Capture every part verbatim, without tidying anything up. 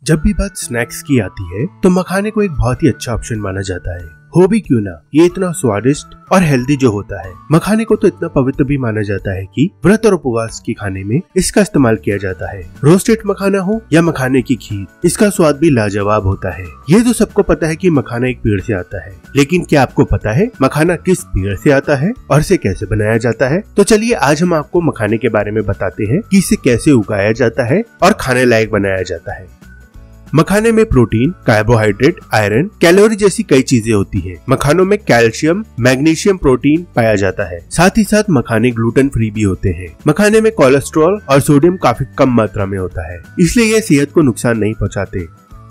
जब भी बात स्नैक्स की आती है तो मखाने को एक बहुत ही अच्छा ऑप्शन माना जाता है। हो भी क्यों ना, ये इतना स्वादिष्ट और हेल्दी जो होता है। मखाने को तो इतना पवित्र भी माना जाता है कि व्रत और उपवास के खाने में इसका इस्तेमाल किया जाता है। रोस्टेड मखाना हो या मखाने की खीर, इसका स्वाद भी लाजवाब होता है। ये तो सबको पता है कि मखाना एक पेड़ से आता है, लेकिन क्या आपको पता है मखाना किस पेड़ से आता है और इसे कैसे बनाया जाता है? तो चलिए आज हम आपको मखाने के बारे में बताते हैं कि इसे कैसे उगाया जाता है और खाने लायक बनाया जाता है। मखाने में प्रोटीन, कार्बोहाइड्रेट, आयरन, कैलोरी जैसी कई चीजें होती हैं। मखानों में कैल्शियम, मैग्नीशियम, प्रोटीन पाया जाता है। साथ ही साथ मखाने ग्लूटेन फ्री भी होते हैं। मखाने में कोलेस्ट्रॉल और सोडियम काफी कम मात्रा में होता है, इसलिए ये सेहत को नुकसान नहीं पहुंचाते।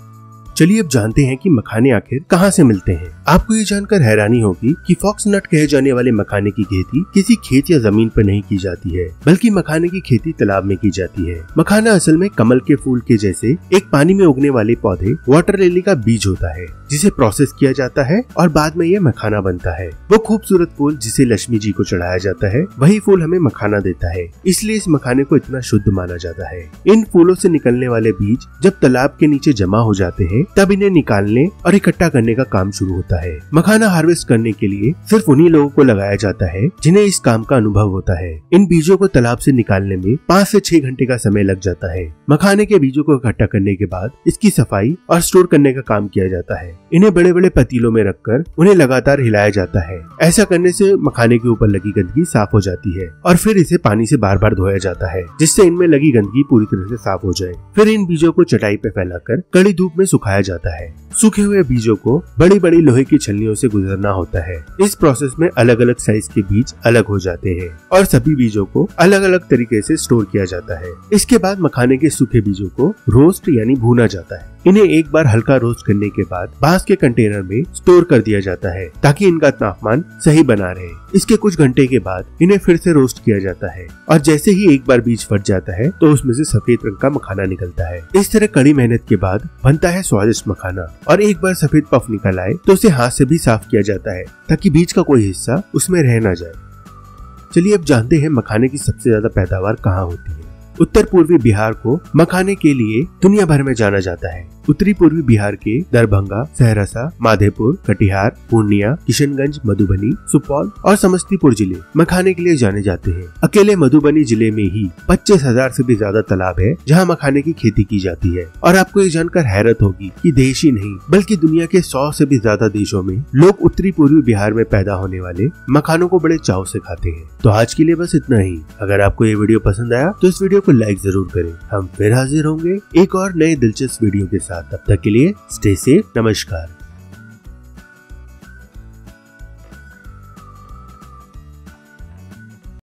चलिए अब जानते हैं कि मखाने आखिर कहाँ से मिलते हैं। आपको ये जानकर हैरानी होगी कि फॉक्स नट कहे जाने वाले मखाने की खेती किसी खेत या जमीन पर नहीं की जाती है, बल्कि मखाने की खेती तालाब में की जाती है। मखाना असल में कमल के फूल के जैसे एक पानी में उगने वाले पौधे वाटर लिली का बीज होता है, जिसे प्रोसेस किया जाता है और बाद में ये मखाना बनता है। वो खूबसूरत फूल जिसे लक्ष्मी जी को चढ़ाया जाता है, वही फूल हमें मखाना देता है, इसलिए इस मखाने को इतना शुद्ध माना जाता है। इन फूलों से निकलने वाले बीज जब तालाब के नीचे जमा हो जाते हैं, तब इन्हें निकालने और इकट्ठा करने का काम शुरू होता है। मखाना हार्वेस्ट करने के लिए सिर्फ उन्हीं लोगों को लगाया जाता है जिन्हें इस काम का अनुभव होता है। इन बीजों को तालाब से निकालने में पाँच से छह घंटे का समय लग जाता है। मखाने के बीजों को इकट्ठा करने के बाद इसकी सफाई और स्टोर करने का काम किया जाता है। इन्हें बड़े बड़े पतीलों में रखकर उन्हें लगातार हिलाया जाता है। ऐसा करने से मखाने के ऊपर लगी गंदगी साफ हो जाती है और फिर इसे पानी से बार बार धोया जाता है, जिससे इनमें लगी गंदगी पूरी तरह से साफ हो जाए। फिर इन बीजों को चटाई पे फैलाकर कड़ी धूप में सुखाया जाता है। सूखे हुए बीजों को बड़ी बड़ी लोहे की छलनियों से गुजरना होता है। इस प्रोसेस में अलग अलग साइज के बीज अलग हो जाते हैं और सभी बीजों को अलग अलग तरीके से स्टोर किया जाता है। इसके बाद मखाने के सूखे बीजों को रोस्ट यानी भूना जाता है। इन्हें एक बार हल्का रोस्ट करने के बाद बांस के कंटेनर में स्टोर कर दिया जाता है, ताकि इनका तापमान सही बना रहे। इसके कुछ घंटे के बाद इन्हें फिर से रोस्ट किया जाता है और जैसे ही एक बार बीज फट जाता है तो उसमें से सफेद रंग का मखाना निकलता है। इस तरह कड़ी मेहनत के बाद बनता है स्वादिष्ट मखाना। और एक बार सफेद पफ निकल आए तो उसे हाथ से भी साफ किया जाता है, ताकि बीज का कोई हिस्सा उसमें रह न जाए। चलिए अब जानते हैं मखाने की सबसे ज्यादा पैदावार कहाँ होती है। उत्तर पूर्वी बिहार को मखाने के लिए दुनिया भर में जाना जाता है। उत्तरी पूर्वी बिहार के दरभंगा, सहरसा, माधेपुर, कटिहार, पूर्णिया, किशनगंज, मधुबनी, सुपौल और समस्तीपुर जिले मखाने के लिए जाने जाते हैं। अकेले मधुबनी जिले में ही पच्चीस हजार से भी ज्यादा तालाब है जहां मखाने की खेती की जाती है। और आपको ये जानकर हैरत होगी कि देश ही नहीं बल्कि दुनिया के सौ से भी ज्यादा देशों में लोग उत्तरी पूर्वी बिहार में पैदा होने वाले मखानों को बड़े चाव से खाते हैं। तो आज के लिए बस इतना ही। अगर आपको ये वीडियो पसंद आया तो इस वीडियो को लाइक जरूर करें। हम फिर हाजिर होंगे एक और नए दिलचस्प वीडियो के साथ। तब तक के लिए स्टे सेफ। नमस्कार।